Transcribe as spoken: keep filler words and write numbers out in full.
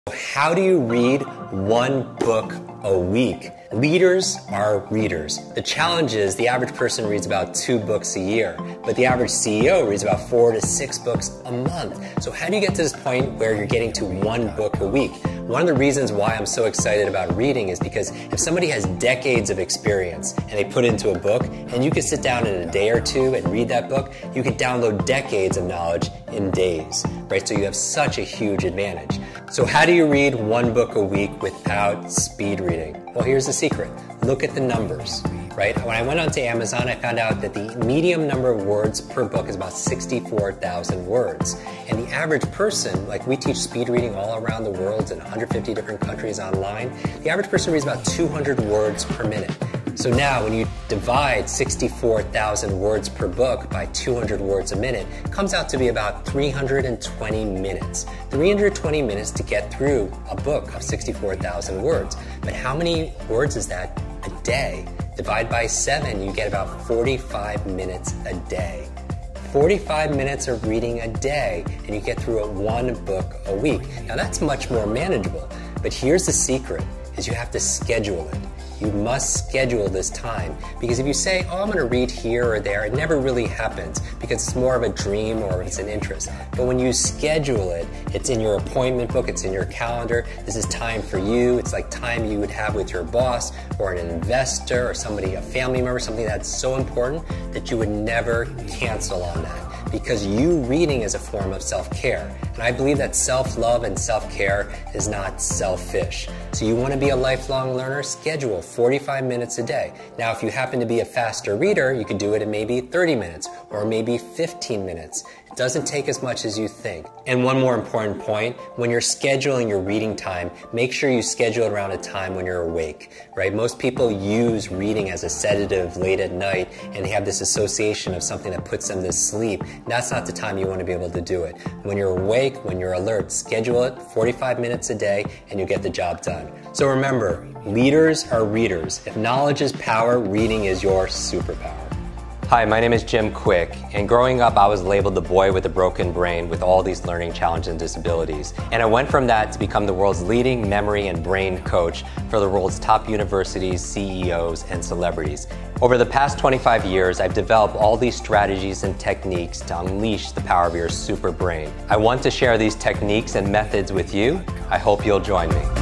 How do you read one book a week? Leaders are readers. The challenge is the average person reads about two books a year, but the average C E O reads about four to six books a month. So how do you get to this point where you're getting to one book a week? One of the reasons why I'm so excited about reading is because if somebody has decades of experience and they put it into a book, and you can sit down in a day or two and read that book, you can download decades of knowledge in days, right? So you have such a huge advantage. So how do you read one book a week without speed reading? Well, here's the secret. Look at the numbers, right? When I went onto Amazon, I found out that the median number of words per book is about sixty-four thousand words. And the average person, like we teach speed reading all around the world in one hundred fifty different countries online, the average person reads about two hundred words per minute. So now when you divide sixty-four thousand words per book by two hundred words a minute, it comes out to be about three hundred twenty minutes. three hundred twenty minutes to get through a book of sixty-four thousand words. But how many words is that a day? Divide by seven, you get about forty-five minutes a day. forty-five minutes of reading a day, and you get through a one book a week. Now that's much more manageable, but here's the secret, is you have to schedule it. You must schedule this time, because if you say, oh, I'm going to read here or there, it never really happens because it's more of a dream or it's an interest. But when you schedule it, it's in your appointment book, it's in your calendar. This is time for you. It's like time you would have with your boss or an investor or somebody, a family member, something that's so important that you would never cancel on that. Because you reading is a form of self-care. And I believe that self-love and self-care is not selfish. So you want to be a lifelong learner? Schedule forty-five minutes a day. Now, if you happen to be a faster reader, you could do it in maybe thirty minutes or maybe fifteen minutes. It doesn't take as much as you think. And one more important point, when you're scheduling your reading time, make sure you schedule it around a time when you're awake, right? Most people use reading as a sedative late at night, and they have this association of something that puts them to sleep. That's not the time you want to be able to do it. When you're awake, when you're alert, schedule it forty-five minutes a day and you get the job done. So remember, leaders are readers. If knowledge is power, reading is your superpower. Hi, my name is Jim Quick, and growing up I was labeled the boy with a broken brain with all these learning challenges and disabilities. And I went from that to become the world's leading memory and brain coach for the world's top universities, C E Os, and celebrities. Over the past twenty-five years, I've developed all these strategies and techniques to unleash the power of your super brain. I want to share these techniques and methods with you. I hope you'll join me.